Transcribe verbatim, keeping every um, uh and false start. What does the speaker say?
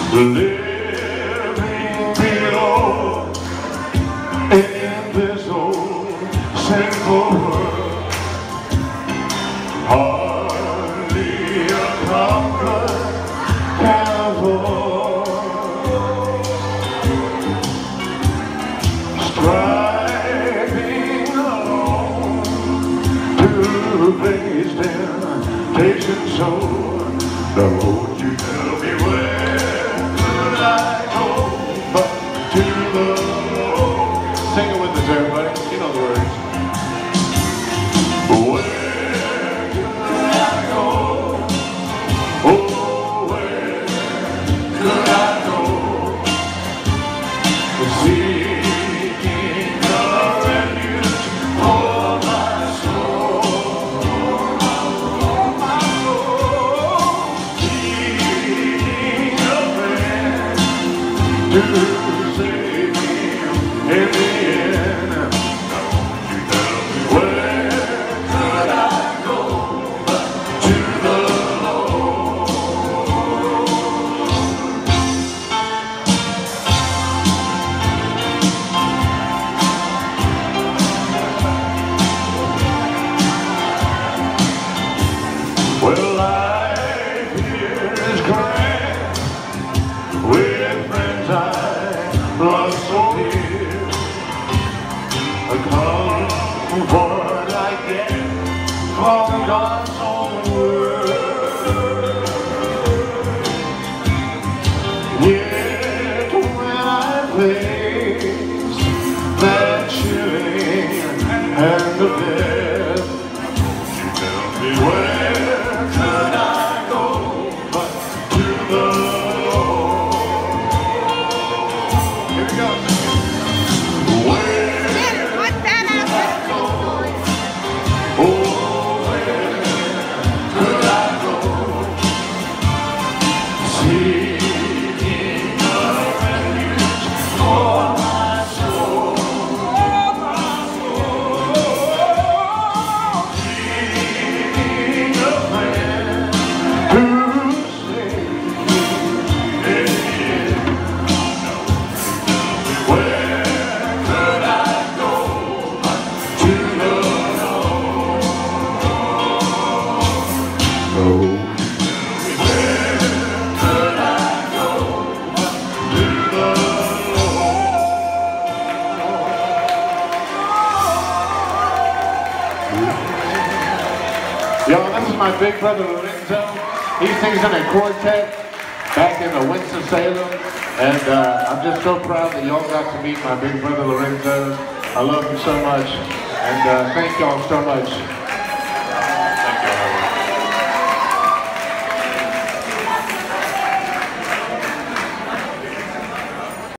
living below in this old sinful world. Hardly a comfort can afford, striving alone to face temptation so. Don't you tell me where could I go but to the Lord. Sing it with us, everybody. You know the words. Where could I go? Oh, where could I go? Seeking a refuge for my soul. To save me in the end. Don't you tell me where could I go but to the Lord. Well, life here is grand with friends I love so dear. A comfort I get from God's own word. Yet when I face that chilling hand of death, you tell me where could I go but to the Yo, this is my big brother Lorenzo. He sings in a quartet back in Winston-Salem, and uh, I'm just so proud that y'all got to meet my big brother Lorenzo. I love him so much, and uh, thank y'all so much.